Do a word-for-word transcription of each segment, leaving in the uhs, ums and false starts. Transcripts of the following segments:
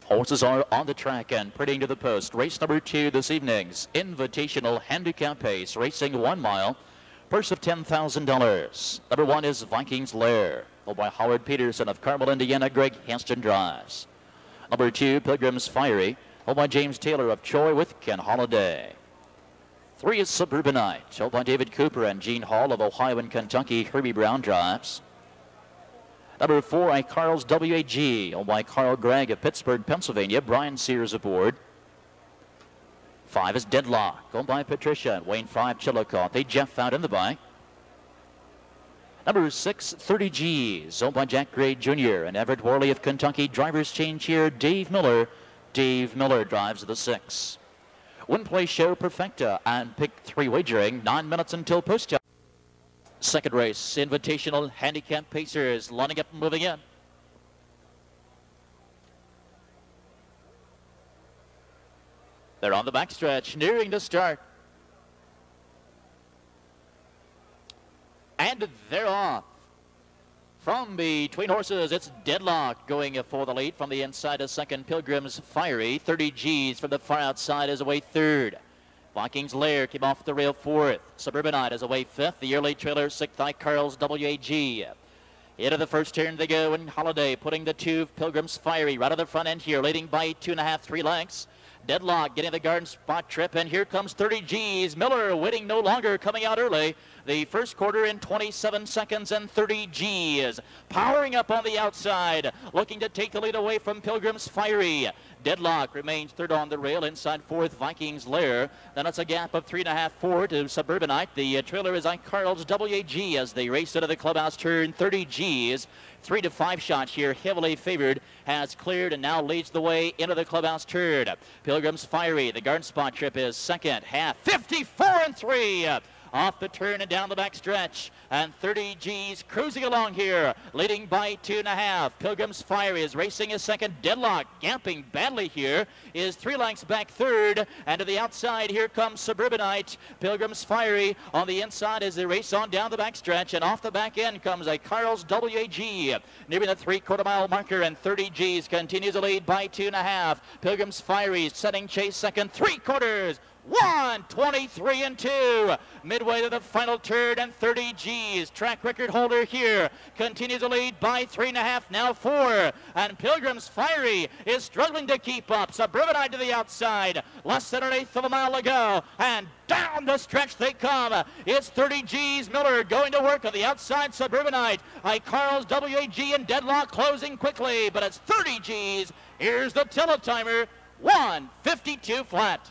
Horses are on the track and pretty to the post. Race number two this evening's Invitational Handicap Pace, racing one mile. Purse of ten thousand dollars. Number one is Vikings Lair, followed by Howard Peterson of Carmel, Indiana. Greg Hanston drives. Number two, Pilgrim's Fiery, followed by James Taylor of Troy with Ken Holiday. Three is Suburbanite, held by David Cooper and Gene Hall of Ohio and Kentucky. Herbie Brown drives. Number four, I Carl's W A G, owned by Carl Gregg of Pittsburgh, Pennsylvania. Brian Sears aboard. Five is Deadlock, owned by Patricia and Wayne Five Chillicothe. They Jeff out in the bike. Number six, thirty G's, owned by Jack Gray Junior and Everett Worley of Kentucky. Drivers change here. Dave Miller. Dave Miller drives the six. Win Play Show Perfecta and Pick Three Wagering. Nine minutes until post time. Second race, Invitational Handicap Pacers, lining up and moving in. They're on the backstretch, nearing the start. And they're off. From between horses, it's Deadlock going for the lead. From the inside is second, Pilgrim's Fiery. thirty G's from the far outside is away third. Vikings Lair came off the rail fourth. Suburbanite is away fifth. The early trailer, sixth, I Carl's W A G. Into the first turn they go, and Holiday putting the two Pilgrim's Fiery right on the front end here, leading by two and a half, three lengths. Deadlock getting the garden spot trip, and here comes thirty G's. Miller waiting no longer, coming out early. The first quarter in twenty-seven seconds, and thirty G's powering up on the outside, looking to take the lead away from Pilgrim's Fiery. Deadlock remains third on the rail, inside fourth, Vikings Lair. Then it's a gap of three and a half, four to Suburbanite. The uh, trailer is I Carl's W A G as they race into the clubhouse turn. thirty G's, three to five shot here, heavily favored, has cleared and now leads the way into the clubhouse turn. Pilgrim's Fiery, the garden spot trip is second, half, fifty-four and three. Off the turn and down the back stretch, and thirty G's cruising along here, leading by two and a half. Pilgrim's Fiery is racing a second. Deadlock gapping badly here, is three lengths back third, and to the outside here comes Suburbanite. Pilgrim's Fiery on the inside as they race on down the back stretch, and off the back end comes a Carl's W A G, nearing the three quarter mile marker, and thirty G's continues to lead by two and a half. Pilgrim's Fiery setting chase second, three quarters. one twenty-three and two, midway to the final turn, and thirty G's, track record holder here, continues to lead by three and a half, now four, and Pilgrim's Fiery is struggling to keep up. Suburbanite to the outside, less than an eighth of a mile to go, and down the stretch they come. It's thirty G's, Miller going to work on the outside. Suburbanite, I Carl's W A G and Deadlock closing quickly, but it's thirty G's. Here's the teletimer, one fifty-two flat.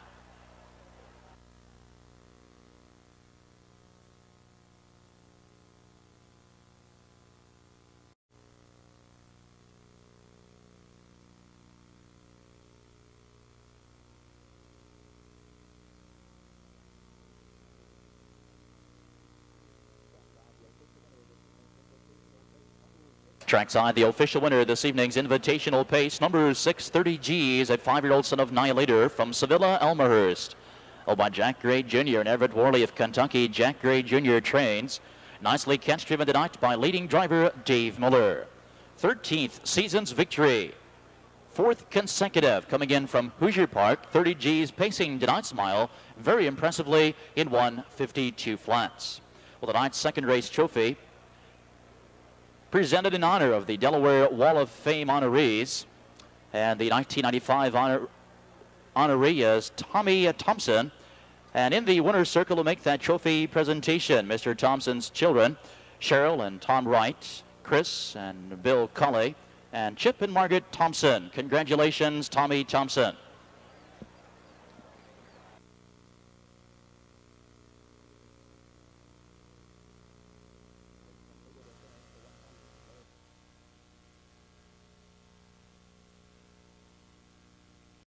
Trackside, the official winner this evening's Invitational Pace, number six, thirty G's, a five-year-old son of Nihilator from Sevilla, Elmhurst. Oh, by Jack Gray Junior and Everett Worley of Kentucky. Jack Gray Junior trains. Nicely catch driven tonight by leading driver Dave Miller. thirteenth Season's Victory. Fourth consecutive coming in from Hoosier Park. thirty G's pacing tonight's mile very impressively in one fifty-two flats. Well, tonight's second race trophy presented in honor of the Delaware Wall of Fame honorees, and the nineteen ninety-five honor honoree is Tommy Thompson. And in the winner's circle to make that trophy presentation, Mister Thompson's children, Cheryl and Tom Wright, Chris and Bill Colley, and Chip and Margaret Thompson. Congratulations, Tommy Thompson.